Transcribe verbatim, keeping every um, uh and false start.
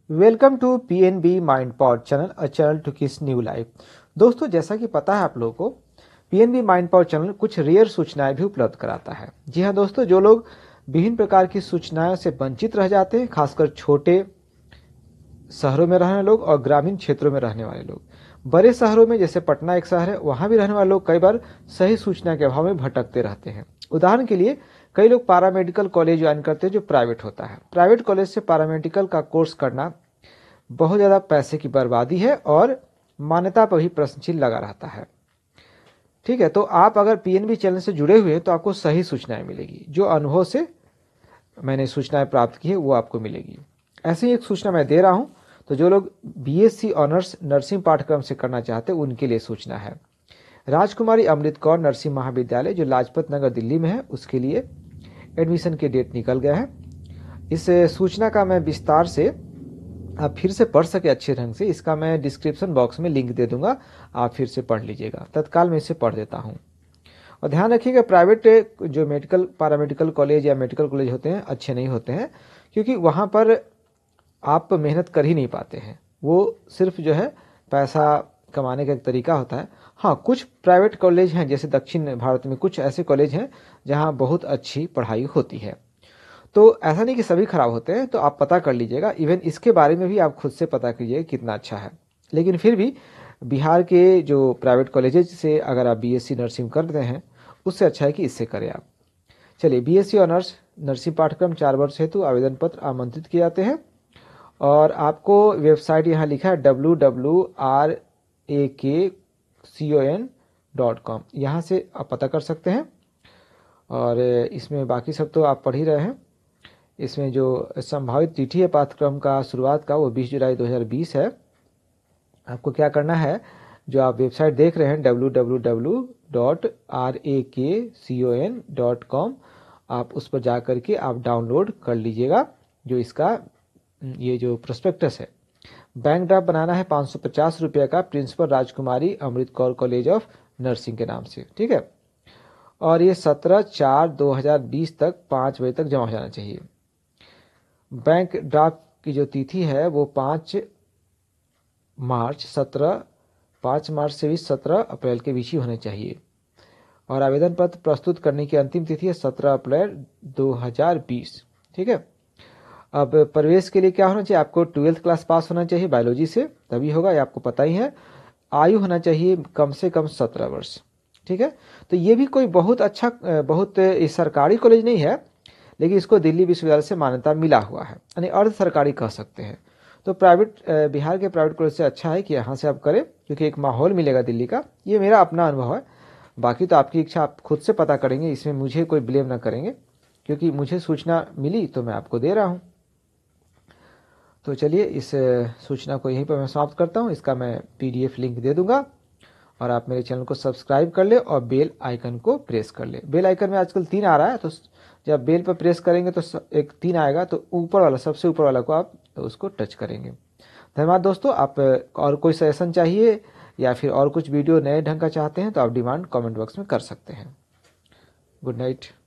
Welcome to P N B mind pod channel, a channel to kiss new life. दोस्तों, जैसा कि पता है आप लोगों को, P N B mind pod channel कुछ रेयर सूचनाएं भी उपलब्ध कराता है। जी हाँ दोस्तों, जो लोग विभिन्न प्रकार की सूचनाओं से वंचित रह जाते हैं, खासकर छोटे शहरों में रहने वाले लोग और ग्रामीण क्षेत्रों में रहने वाले लोग। बड़े शहरों में, जैसे पटना एक शहर है, वहां भी रहने वाले लोग कई बार सही सूचना के अभाव में भटकते रहते हैं। उदाहरण के लिए, कई लोग पैरामेडिकल कॉलेज ज्वाइन करते हैं जो प्राइवेट होता है। प्राइवेट कॉलेज से पैरामेडिकल का कोर्स करना बहुत ज़्यादा पैसे की बर्बादी है और मान्यता पर भी प्रश्न चिन्ह लगा रहता है। ठीक है, तो आप अगर पी एन बी चैनल से जुड़े हुए हैं तो आपको सही सूचनाएं मिलेगी। जो अनुभव से मैंने सूचनाएं प्राप्त की है वो आपको मिलेगी। ऐसे ही एक सूचना मैं दे रहा हूं, तो जो लोग B S C honours nursing पाठ्यक्रम से करना चाहते हैं उनके लिए सूचना है। राजकुमारी अमृत कौर नर्सिंग महाविद्यालय जो लाजपत नगर दिल्ली में है, उसके लिए एडमिशन के डेट निकल गया है। इस सूचना का मैं विस्तार से आप फिर से पढ़ सके अच्छे ढंग से, इसका मैं डिस्क्रिप्शन बॉक्स में लिंक दे दूंगा, आप फिर से पढ़ लीजिएगा। तत्काल मैं इसे पढ़ देता हूँ। और ध्यान रखिएगा, प्राइवेट जो मेडिकल पैरामेडिकल कॉलेज या मेडिकल कॉलेज होते हैं अच्छे नहीं होते हैं, क्योंकि वहाँ पर आप मेहनत कर ही नहीं पाते हैं। वो सिर्फ जो है पैसा कमाने का एक तरीका होता है। हाँ, कुछ प्राइवेट कॉलेज हैं, जैसे दक्षिण भारत में कुछ ऐसे कॉलेज हैं जहाँ बहुत अच्छी पढ़ाई होती है। तो ऐसा नहीं कि सभी खराब होते हैं, तो आप पता कर लीजिएगा। इवन इसके बारे में भी आप खुद से पता कीजिएगा कितना अच्छा है। लेकिन फिर भी बिहार के जो प्राइवेट कॉलेजेस से अगर आप बी एस सी नर्सिंग कर रहे हैं, उससे अच्छा है कि इससे करें आप। चलिए, B S C honours nursing पाठ्यक्रम चार वर्ष हेतु आवेदन पत्र आमंत्रित किए जाते हैं और आपको वेबसाइट यहाँ लिखा है W W R A K C O N dot com, यहाँ से आप पता कर सकते हैं। और इसमें बाकी सब तो आप पढ़ ही रहे हैं। इसमें जो संभावित तिथि है पाठ्यक्रम का शुरुआत का, वो बीस जुलाई दो हज़ार बीस है। आपको क्या करना है, जो आप वेबसाइट देख रहे हैं W W W dot R A K C O N dot com, आप उस पर जा करके आप डाउनलोड कर लीजिएगा जो इसका ये जो प्रोस्पेक्टस है। बैंक ड्राफ्ट बनाना है पाँच सौ पचास रुपये का, principal Rajkumari Amrit Kaur college of nursing के नाम से। ठीक है, और ये सत्रह चार दो हज़ार बीस तक पाँच बजे तक जमा हो जाना चाहिए। बैंक ड्राफ्ट की जो तिथि है वो पाँच मार्च सत्रह पाँच मार्च से भी सत्रह अप्रैल के बीच ही होने चाहिए। और आवेदन पत्र प्रस्तुत करने की अंतिम तिथि है सत्रह अप्रैल दो हज़ार बीस। ठीक है, अब प्रवेश के लिए क्या होना चाहिए, आपको ट्वेल्थ क्लास पास होना चाहिए बायोलॉजी से, तभी होगा, ये आपको पता ही है। आयु होना चाहिए कम से कम सत्रह वर्ष। ठीक है, तो ये भी कोई बहुत अच्छा बहुत सरकारी कॉलेज नहीं है, लेकिन इसको दिल्ली विश्वविद्यालय से मान्यता मिला हुआ है, यानी अर्ध सरकारी कह सकते हैं। तो प्राइवेट बिहार के प्राइवेट कॉलेज से अच्छा है कि यहाँ से आप करें, क्योंकि एक माहौल मिलेगा दिल्ली का। ये मेरा अपना अनुभव है, बाकी तो आपकी इच्छा, आप खुद से पता करेंगे, इसमें मुझे कोई ब्लेम ना करेंगे, क्योंकि मुझे सूचना मिली तो मैं आपको दे रहा हूँ। तो चलिए, इस सूचना को यहीं पर मैं समाप्त करता हूँ। इसका मैं पी डी एफ लिंक दे दूंगा और आप मेरे चैनल को सब्सक्राइब कर ले और बेल आइकन को प्रेस कर ले। बेल आइकन में आजकल तीन आ रहा है, तो जब बेल पर प्रेस करेंगे तो एक तीन आएगा, तो ऊपर वाला, सबसे ऊपर वाला को आप तो उसको टच करेंगे। धन्यवाद दोस्तों। आप और कोई सजेशन चाहिए या फिर और कुछ वीडियो नए ढंग का चाहते हैं तो आप डिमांड कमेंट बॉक्स में कर सकते हैं। Good night.